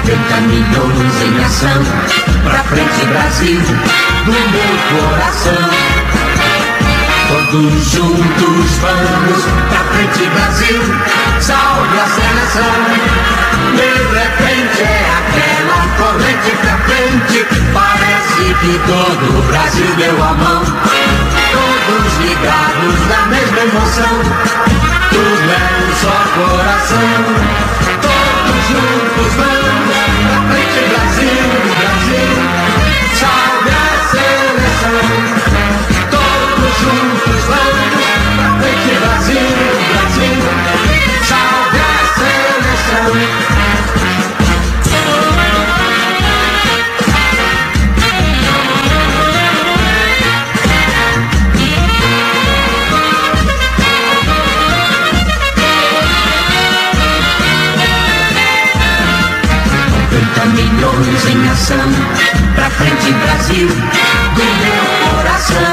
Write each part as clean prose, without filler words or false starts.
50 milhões em ação, pra frente Brasil, do meu coração. Todos juntos vamos pra frente Brasil, salve a seleção. De repente é aquela corrente pra frente, parece que todo o Brasil deu a mão. Todos ligados na mesma emoção, tudo é um só coração. Todos juntos vamos pra frente Brasil, Brasil, salve a seleção. Todos juntos vamos pra frente Brasil, Brasil, salve a seleção. Milhões em ação, pra frente Brasil, do meu coração.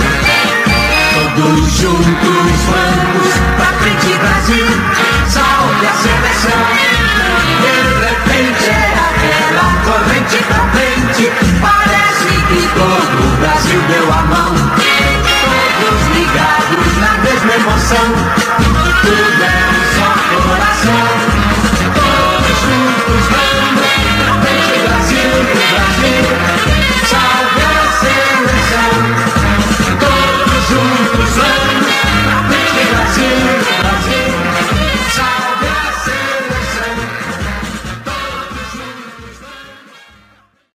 Todos juntos vamos pra frente Brasil, salve a seleção.